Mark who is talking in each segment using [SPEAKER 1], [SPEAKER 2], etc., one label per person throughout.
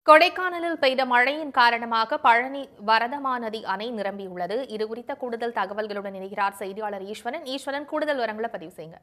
[SPEAKER 1] கொடைக்கானலில் பெய்த மழையின் காரணமாக பழனி வரதமா நதி அணை நிரம்பியுள்ளது. இது குறித்த கூடுதல் தகவல்களுடன் இணைகிறார் செய்தியாளர் ஈஸ்வரன். கூடுதல் விவரங்களை பதிவு செய்யுங்க.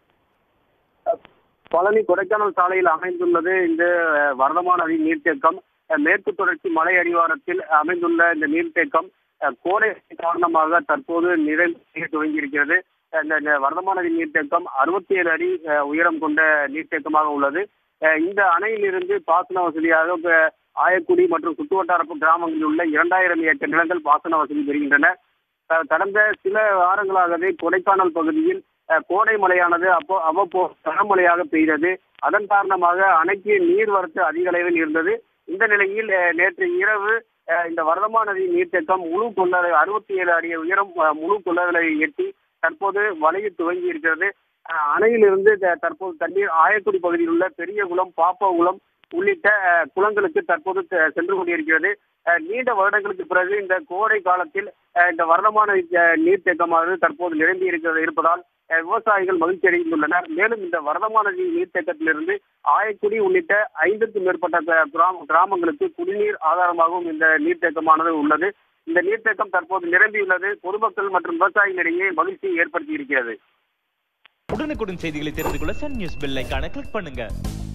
[SPEAKER 2] பழனி கொடைக்கானல் சாலையில் அமைந்துள்ளது இந்த வரதமா நதி நீர்த்தேக்கம். மேற்கு தொடர்ச்சி மலை அடிவாரத்தில் அமைந்துள்ள இந்த நீர்த்தேக்கம் கோடை காரணமாக தற்போது நிறைவு துவங்கியிருக்கிறது. இந்த வரதமா நதி நீர்த்தேக்கம் 67 அடி உயரம் கொண்ட நீர்த்தேக்கமாக உள்ளது. இந்த அணையிலிருந்து பாசன வசதியாக ஆயக்குடி மற்றும் சுற்றுவட்டார கிராமங்களில் உள்ள 2000 ஏக்கர் நிலங்கள் பாசன வசதி பெறுகின்றன. கடந்த சில வாரங்களாகவே கொடைக்கானல் பகுதியில் கோடை மழையானது அவ்வப்போது கனமழையாக பெய்தது. அதன் காரணமாக அணைக்கு நீர்வரத்து அதிக அளவில் இருந்தது. இந்த நிலையில் நேற்று இரவு இந்த வரதமா நதி நீர்த்தேக்கம் முழு கொள்ளளவு 67 அடி உயரம் முழு கொள்ளளவை எட்டி தற்போது வளைய துவங்கி இருக்கிறது. அணையிலிருந்து தற்போது தண்ணீர் ஆயக்குடி பகுதியில் உள்ள பெரியகுளம், பாப்பாகுளம் உள்ளிட்ட குளங்களுக்கு தற்போது சென்று கொண்டிருக்கிறது. நீண்ட வருடங்களுக்கு பிறகு இந்த கோடை காலத்தில் இந்த வரதமான நீர்த்தேக்கமானது தற்போது நிரம்பி இருப்பதால் விவசாயிகள் மகிழ்ச்சி அடைந்துள்ளனர். மேலும் இந்த வரதமான நீர்த்தேக்கத்திலிருந்து ஆயக்குடி உள்ளிட்ட 5க்கும் மேற்பட்ட கிராமங்களுக்கு குடிநீர் ஆதாரமாகவும் இந்த நீர்த்தேக்கமானது உள்ளது. இந்த நீர்த்தேக்கம் தற்போது நிரம்பியுள்ளது பொதுமக்கள் மற்றும் விவசாயிகளிடையே மகிழ்ச்சியை ஏற்படுத்தி இருக்கிறது.
[SPEAKER 3] உடனுக்குடன் செய்திகளை தெரிந்து கொள்ள சன் நியூஸ் பெல் ஐகானை கிளிக் பண்ணுங்க.